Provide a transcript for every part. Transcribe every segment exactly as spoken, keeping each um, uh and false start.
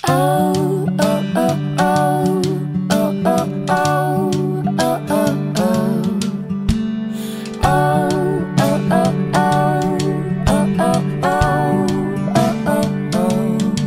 Oh, oh, oh, oh, oh, oh, oh, oh, oh, oh. Oh, oh, oh, oh, oh, oh, oh, oh, oh.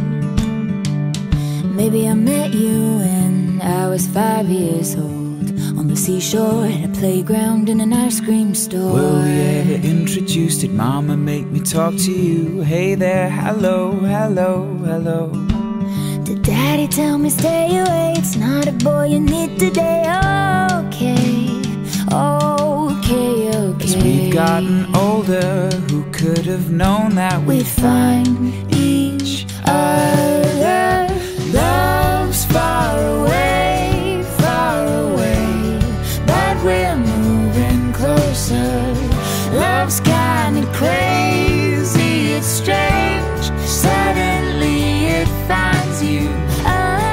Maybe I met you when I was five years old, on the seashore, at a playground, in an ice cream store. Were we ever introduced? Did mama make me talk to you? Hey there, hello, hello, hello. Did daddy tell me stay away? It's not a boy you need today. Okay, okay, okay. As we've gotten older, who could have known that we'd we'd find each other? love's far away, far away, but we're moving closer. Love's kinda crazy, it's strange. Suddenly it finds you. Oh,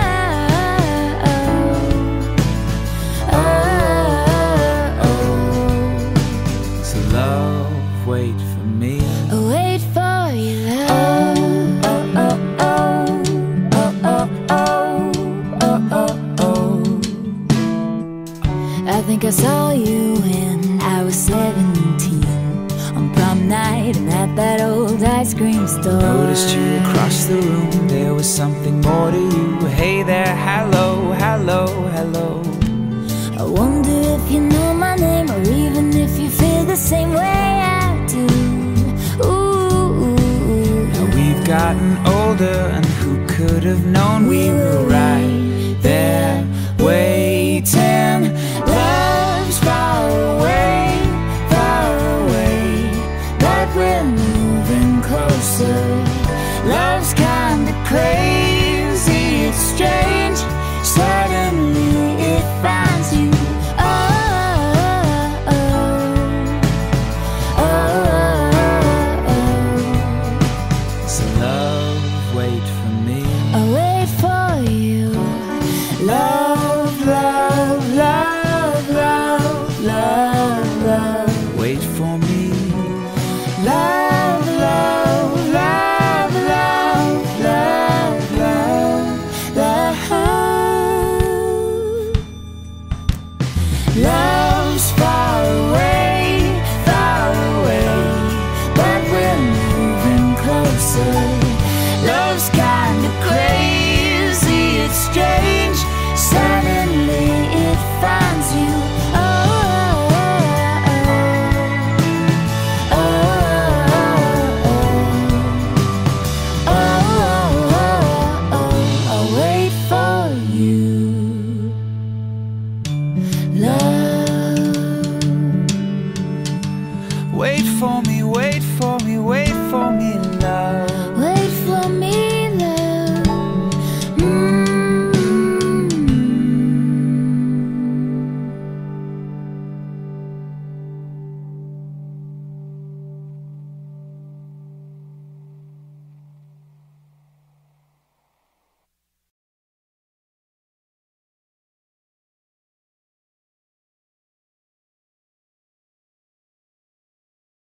oh, oh, oh. So love, wait for me. Oh, wait for you, love. Oh, oh, oh, oh, oh, oh, oh, oh, oh. I think I saw you when I was seventeen, on prom night and at that old ice cream store. Noticed you across the room, there was something more to you. Hey there, hello, hello, hello. I wonder if you know my name, or even if you feel the same way I do. Ooh, Now we've gotten older, and who could have known we were right there waiting. Love's far away, far away, but we're moving closer. love's kinda crazy, it's strange. Suddenly it finds you. Oh, oh, oh, oh, oh. So love, wait for me. I'll wait for you. Love, love, love, love, love, love. Wait for me. Love, love, love, love, love, love, love. Love's far away, far away, but we're moving closer. Love's kinda crazy, it's strange. Suddenly it finds you. Oh, oh, oh, oh, oh, oh, oh. I'll wait for you, love. Wait for me, wait for me, wait for me, love.